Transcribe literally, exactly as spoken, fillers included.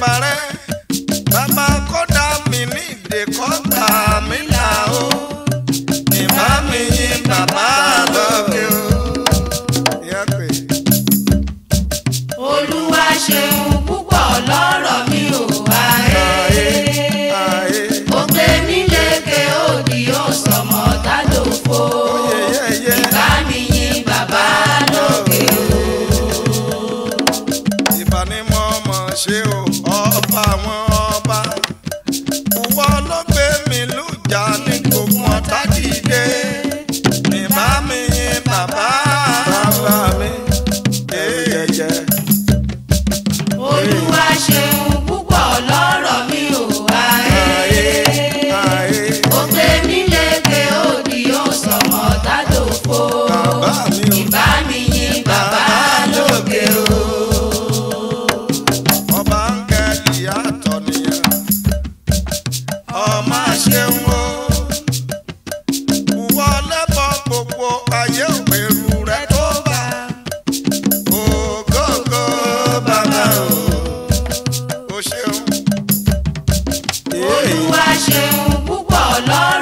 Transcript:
parẹ́ bàbá kódà mi ní ìdè kọ́gbà mi là ó ìbá mi yìn bàbá lókè o. Olúwaṣeun púpọ̀ lọ́rọ̀ mi ò ayé ó gbé mi lékè òdì ó sọmọ tádòfo ìbá mi yìn bàbá lókè o. Ìbá ni mo mọ̀ ṣe o ọba àwọn ọba ìwọ ló gbé mi lùjà ní gbogbo ọ̀tá dìde ìbá mi yìn bàbá bàbá mi. Olúwaṣeun púpọ̀ lọ́rọ̀ mi ò ayé ó gbé mi lékè òdì ó sọmọ tádòfo ìbá mi yìn bàbá lókè o. Ọba ń kẹ́lì àtọ̀nìyàn ọmọ ṣeun o ìwọ lẹ́bọ̀ gbogbo ayé òpèrú rẹ tó bá ògógó bàbá o. Olúwaṣeun púpọ̀ lọ́rọ̀.